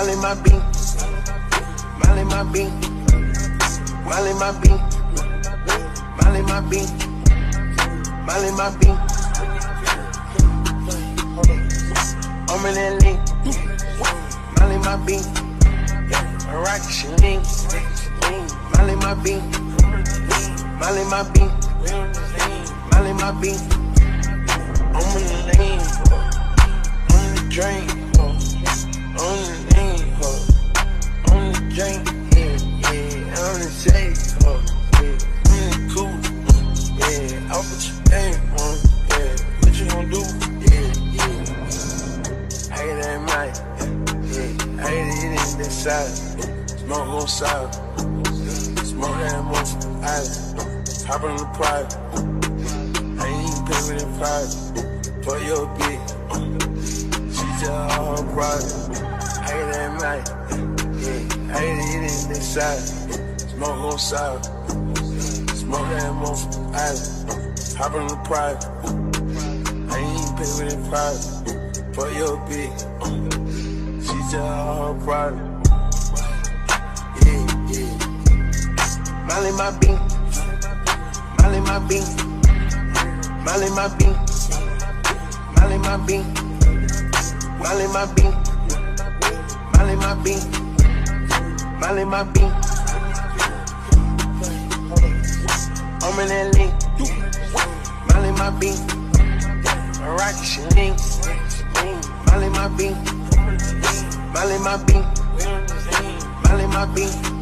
Molly my beat, Molly my beat, Molly my beat, Molly my beat, Molly my beat. I'm in that link, Molly my beat, a rocket shilling, Molly my beat, Molly my beat, Molly my beat. I'm in the lane, I'm in the drain, on the lane, on the drain, yeah, on the shade, yeah, I'm in the cool, yeah, I'll put your name on, yeah, what you gon' do, yeah. I hate that night, yeah, I hate it in that side, smoke on side, smoke that motion, island, hop on the private, I ain't even pay with it private, for your bitch, she just all private. I hate that night, yeah, I hate it in that side, smoke on side, smoke that motion, island, hop on the private, I ain't even pay with it private, for your bitch, she just all private, yeah, yeah. Molly my beat, Molly my beat, Molly my beat, Molly my beat, Molly my beat, Molly my beat, Molly my beat. I'm in that link, Molly my beat, a rocket shilling, Molly my beat, Molly my beat, Molly my beat.